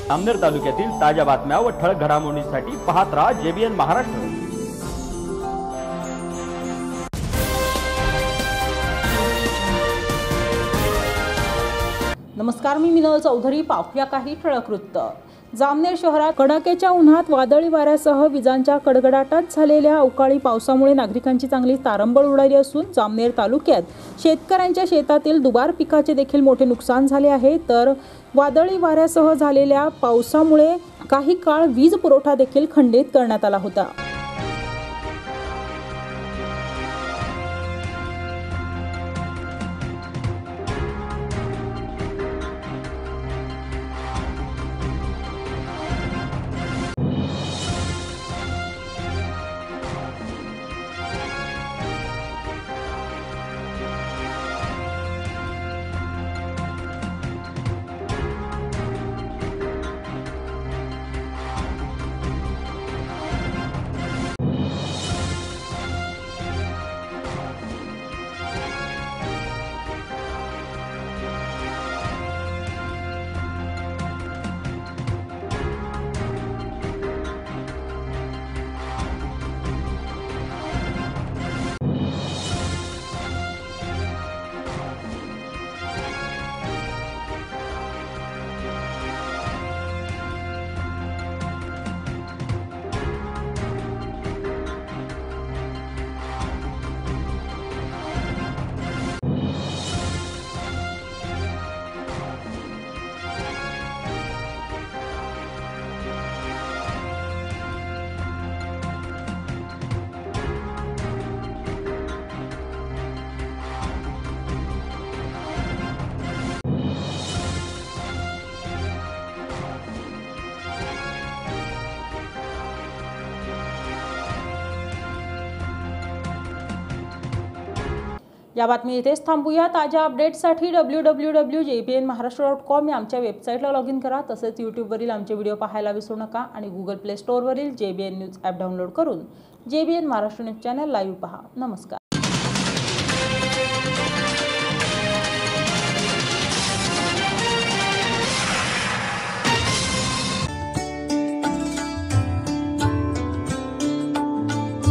जामनेर तालुक्यातील ताज्या बातम्या व ठळक घडामोडींसाठी पाहत राहा JBN महाराष्ट्र। नमस्कार, मी मिनल चौधरी। पाहूया काही ठळक वृत्त। जामनेर शहरात कडाक्याच्या उन्हात वादळी वाऱ्यासह विजांच्या कडकडाटात झालेल्या अवकाळी पावसामुळे नागरिकांची चांगली तारंबळ उडाली असून जामनेर तालुक्यात शेतकऱ्यांच्या शेतातील दुबार पिकाचे देखील मोठे नुकसान झाले आहे। तर वादळी वाऱ्यासह झालेल्या पावसामुळे काही काळ वीज पुरवठा देखील खंडित करण्यात आला होता। या बातमी इथेच थांबूया। ताज्या अपडेट्ससाठी www.jbnmaharashtra.com या आमच्या वेबसाईटला लॉग इन करा। तसेच यूट्यूबवरील आमचे व्हिडिओ पाहायला विसरू नका आणि गूगल प्ले स्टोअरवरील JBN न्यूज ॲप डाउनलोड करून JBN Maharashtra news channel live पहा। नमस्कार।